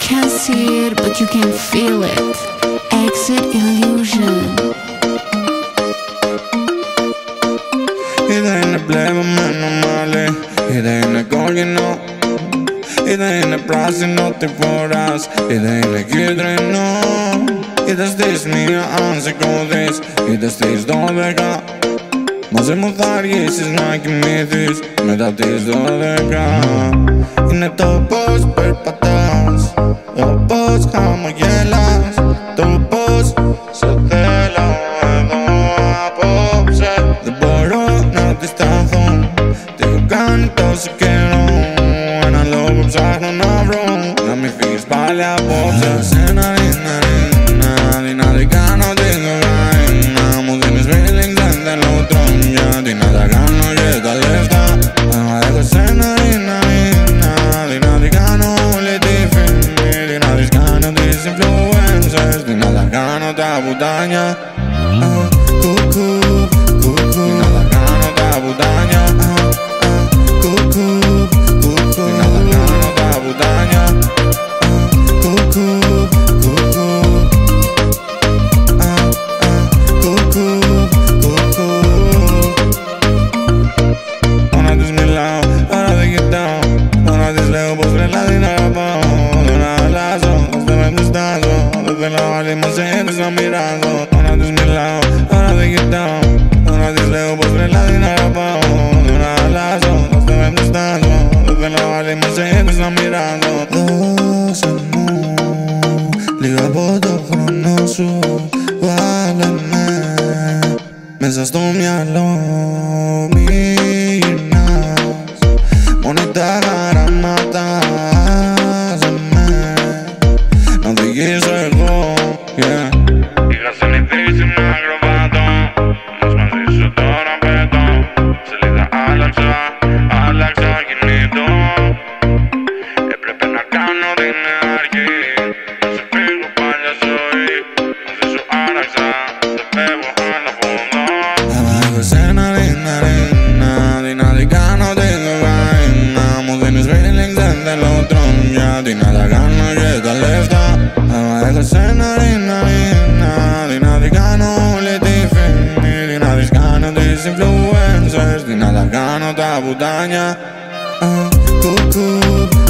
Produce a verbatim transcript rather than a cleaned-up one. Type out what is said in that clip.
can't see it, but you can feel it. Exit illusion. Είδα είναι πλέγωμένο μάλι, είδα είναι κόκκινο, είδα είναι πράσινο τι φοράς, είδα είναι κίτρινο. Είδα στις μία αν σηκώθεις, είδα στις δώδεκα. Μαζί μου θα αργήσεις να κοιμηθείς μετά τις δώδεκα. Είναι το πώς περπατάς, το πώς χαμογέλας, το πώς σε θέλω εδώ απόψε. Δεν μπορώ να αντισταθώ, τι έχω κάνει τόσο καιρό. Ένα λόγο ψάχνω να βρω, να μην φύγεις πάλι απόψε. Σένα ρίνα ρίνα, δυνατή κάνω την κοκαίνα. Μου δίνεις feelings, δεν θέλω τρόμια, τι να τα κάνω και τα λεφτά. Άμα έχω σένα ρίνα ρίνα, δυνατή κάνω όλη τη φήμη. Τι να τις κάνω τις influencers, τι να τα κάνω τα πουτάνια. Κουκού, κουκού, τι να τα κάνω τα πουτάνια. Κουκού, κουκού, τι να τα κάνω τα πουτάνια. Κουκού, κουκού, κουκού, κουκού. Τώρα τους μιλάω, τώρα δεν κοιτάω, τώρα τις λέω πως τρελά την αγαπάω. Τώρα αλλάζω, πως δεν με γουστάζω, δεν θέλω άλλη μαζί τους να μοιράζω. Τώρα τους μιλάω, τώρα δεν κοιτάω, τώρα τις λέω πως τρελά την αγαπάω. Τώρα αλλάζω, πως δεν με γουστάζω, δεν θέλω άλλη μαζί τους να μοιράζω. Δώσε μου λίγο από το χρόνο σου, βάλε με μέσα στο μυαλό. Μη γυρνάς, μόνο τα χαράματα άσε με να οδηγήσω εγώ, yeah. Είχα συνηθίσει με ακροβάτο, όμως μαζί σου τώρα πέτω. Σελίδα άλλαξα, άλλαξα κινητό. Έπρεπε να κάνω την αρχή, να σε φύγω παλιά ζωή. Μαζί σου άραξα, δεν φεύγω άλλο από εδώ. Άμα έχω σένα ρίνα ρίνα, δυνατή κάνω την κοκαίνα. Μου δίνεις feelings, δεν θέλω τρόμια, τι να τα κάνω και τα λεφτά. Άμα έχω σένα ρίνα ρίνα, δυνατή κάνω όλη τη φήμη. Τι να τις κάνω τις influencers, τι να τα κάνω τα πουτάνια. Κουκού.